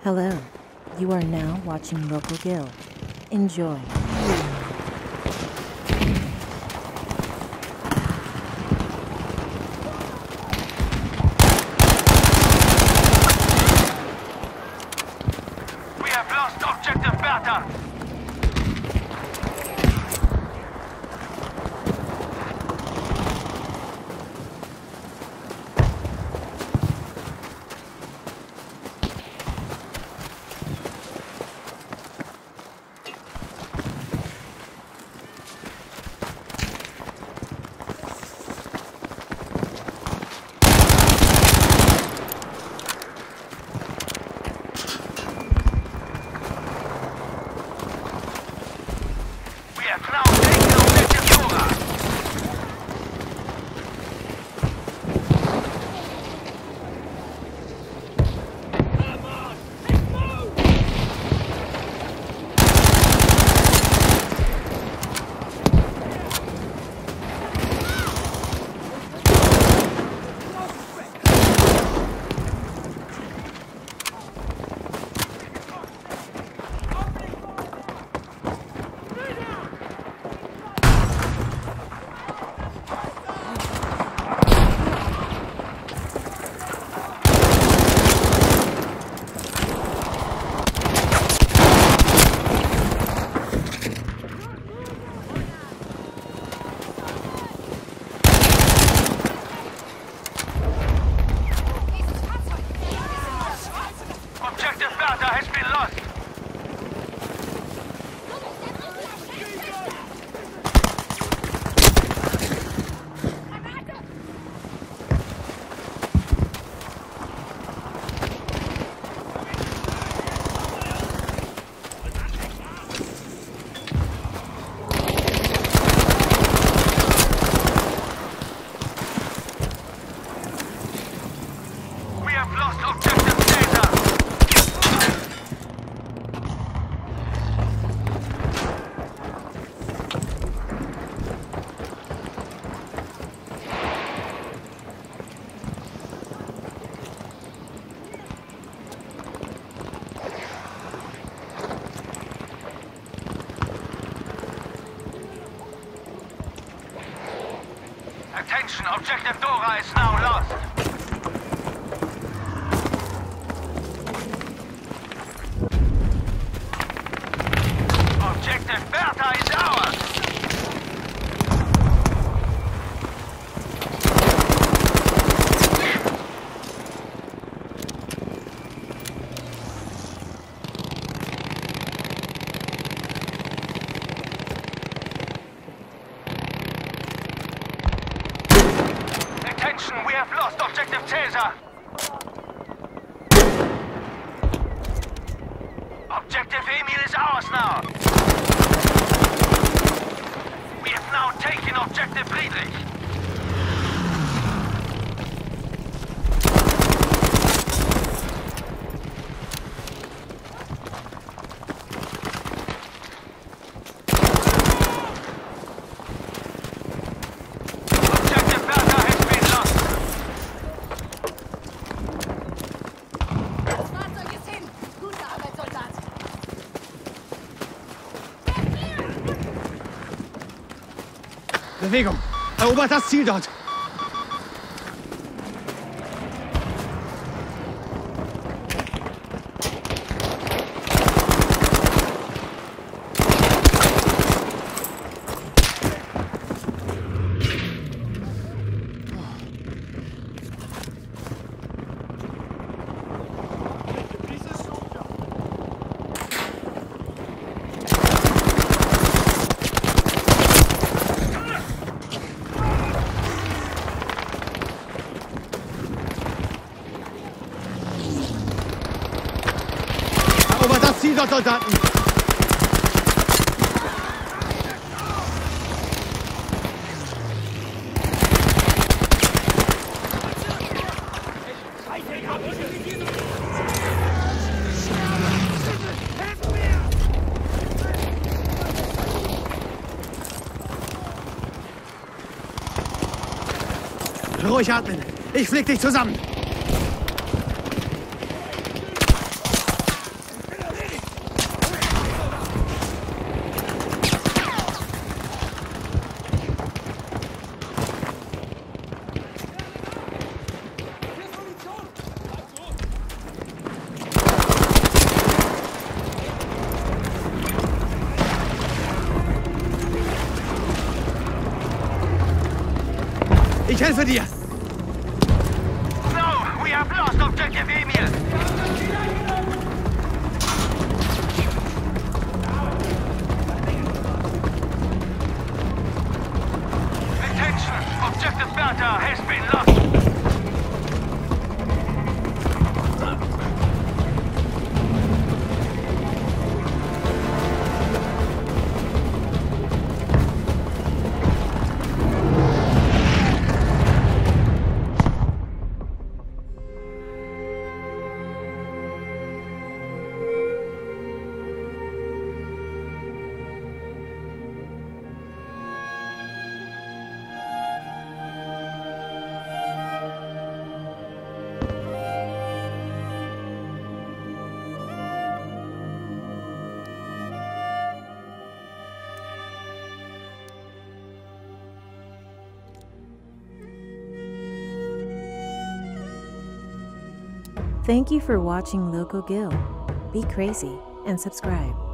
Hello, you are now watching Loco Gill. Enjoy. We have lost objective Bertha. Attention, objective Dora is now lost. Objective Bertha is ours. We have lost objective Caesar. Objective Emil is ours now. We have now taken objective Friedrich. Bewegung! Erobert das Ziel dort! Ziel dort, Soldaten! Ruhig atmen. Ich flieg dich zusammen. helfe dir! No, we have lost objective Emil. Attention, objective Bertha has been lost. Thank you for watching Loco Gill. Be crazy and subscribe.